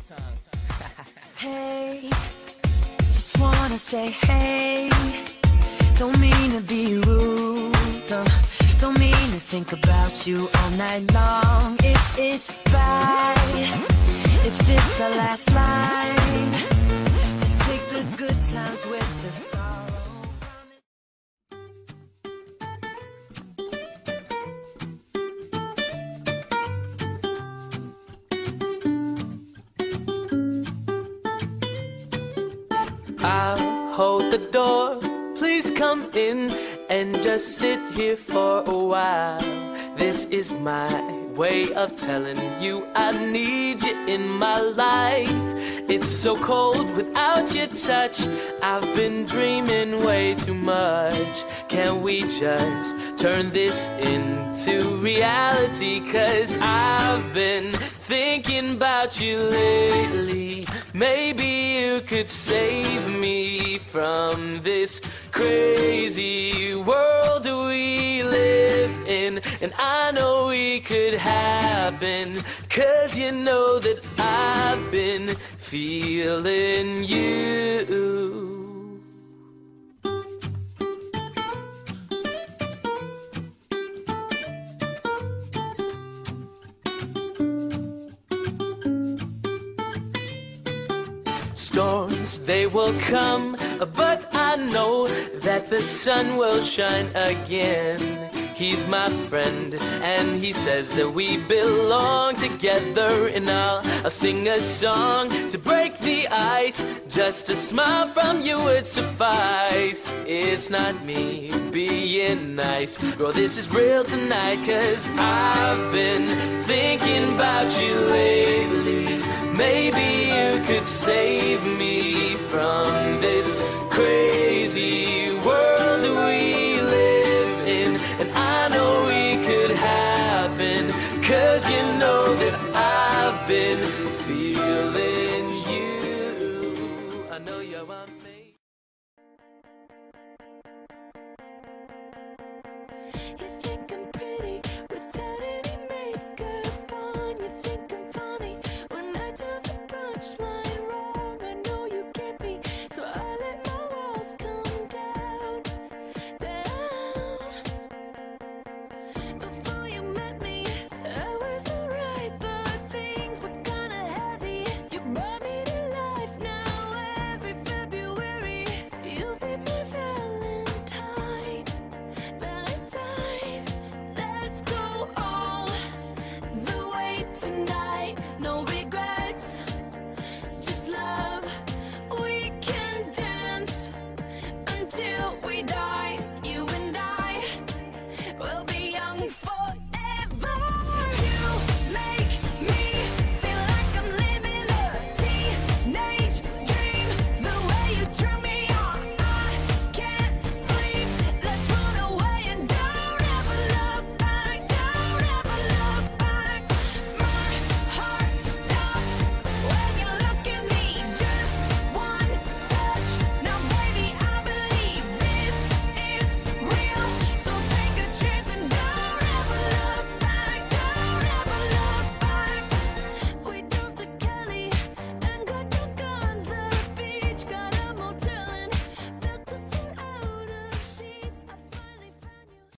Hey, just wanna say hey. Don't mean to be rude, no. Don't mean to think about you all night long. If it's bad, if it's the last line, just take the good times with the sorrow. I'll hold the door, please come in and just sit here for a while. This is my way of telling you I need you in my life. It's so cold without your touch, I've been dreaming way too much. Can we just turn this into reality? 'Cause I've been thinking about you lately. Maybe you could save me from this crazy world we live in. And I know we could happen, 'cause you know that I've been feeling you. Storms, they will come, but I know that the sun will shine again. He's my friend, and he says that we belong together. And I'll sing a song to break the ice. Just a smile from you would suffice. It's not me being nice, girl, this is real tonight. 'Cause I've been thinking about you lately. Maybe you could save me from this crazy world we live in. And I know we could happen, 'cause you know that I've been feeling